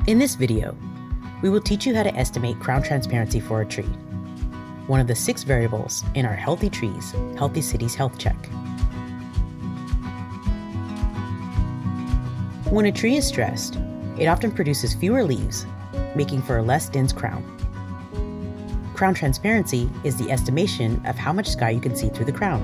In this video, we will teach you how to estimate crown transparency for a tree, one of the 6 variables in our Healthy Trees, Healthy Cities Health Check. When a tree is stressed, it often produces fewer leaves, making for a less dense crown. Crown transparency is the estimation of how much sky you can see through the crown.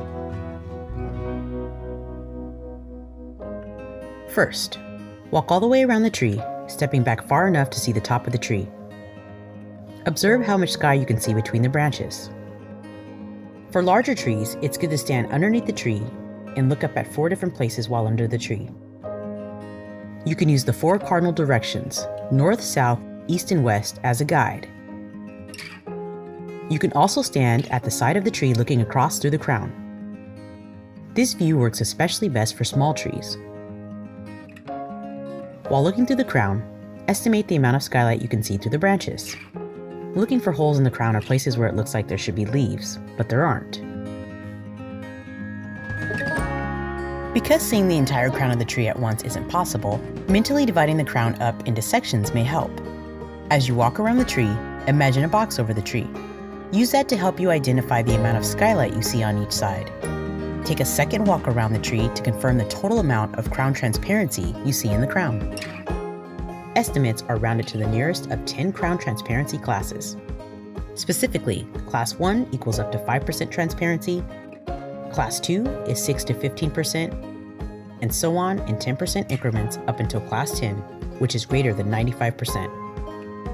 First, walk all the way around the tree, stepping back far enough to see the top of the tree. Observe how much sky you can see between the branches. For larger trees, it's good to stand underneath the tree and look up at 4 different places while under the tree. You can use the 4 cardinal directions, north, south, east, and west, as a guide. You can also stand at the side of the tree looking across through the crown. This view works especially best for small trees. While looking through the crown, estimate the amount of skylight you can see through the branches. Looking for holes in the crown are places where it looks like there should be leaves, but there aren't. Because seeing the entire crown of the tree at once isn't possible, mentally dividing the crown up into sections may help. As you walk around the tree, imagine a box over the tree. Use that to help you identify the amount of skylight you see on each side. Take a second walk around the tree to confirm the total amount of crown transparency you see in the crown. Estimates are rounded to the nearest of 10 crown transparency classes. Specifically, Class 1 equals up to 5% transparency, Class 2 is 6 to 15%, and so on in 10% increments up until Class 10, which is greater than 95%.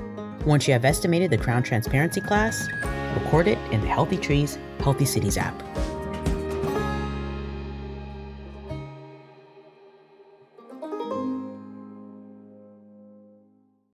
Once you have estimated the crown transparency class, record it in the Healthy Trees, Healthy Cities app.